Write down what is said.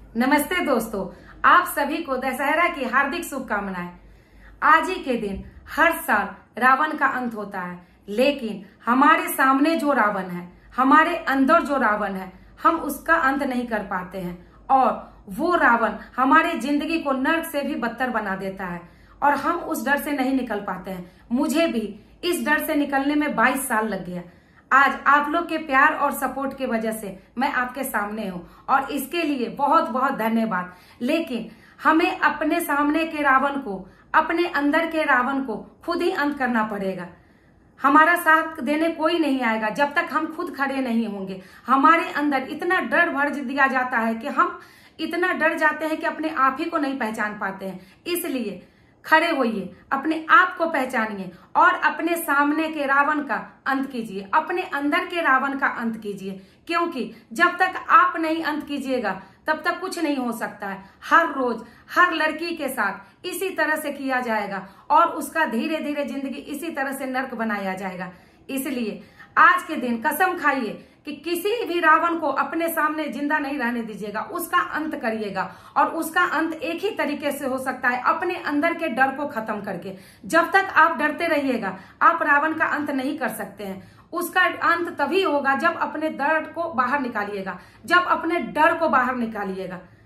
नमस्ते दोस्तों, आप सभी को दशहरा की हार्दिक शुभकामनाएं। आज ही के दिन हर साल रावण का अंत होता है, लेकिन हमारे सामने जो रावण है, हमारे अंदर जो रावण है, हम उसका अंत नहीं कर पाते हैं और वो रावण हमारे जिंदगी को नर्क से भी बदतर बना देता है और हम उस डर से नहीं निकल पाते हैं। मुझे भी इस डर से निकलने में 22 साल लग गया। आज आप लोग के प्यार और सपोर्ट की वजह से मैं आपके सामने हूँ और इसके लिए बहुत बहुत धन्यवाद। लेकिन हमें अपने सामने के रावण को, अपने अंदर के रावण को खुद ही अंत करना पड़ेगा। हमारा साथ देने कोई नहीं आएगा जब तक हम खुद खड़े नहीं होंगे। हमारे अंदर इतना डर भर दिया जाता है कि हम इतना डर जाते हैं कि अपने आप ही को नहीं पहचान पाते हैं। इसलिए खड़े होइए, अपने आप को पहचानिए और अपने सामने के रावण का अंत कीजिए, अपने अंदर के रावण का अंत कीजिए, क्योंकि जब तक आप नहीं अंत कीजिएगा तब तक कुछ नहीं हो सकता है। हर रोज हर लड़की के साथ इसी तरह से किया जाएगा और उसका धीरे धीरे जिंदगी इसी तरह से नर्क बनाया जाएगा। इसलिए आज के दिन कसम खाइए कि किसी भी रावण को अपने सामने जिंदा नहीं रहने दीजिएगा, उसका अंत करिएगा। और उसका अंत एक ही तरीके से हो सकता है, अपने अंदर के डर को खत्म करके। जब तक आप डरते रहिएगा, आप रावण का अंत नहीं कर सकते हैं। उसका अंत तभी होगा जब अपने डर को बाहर निकालिएगा, जब अपने डर को बाहर निकालिएगा।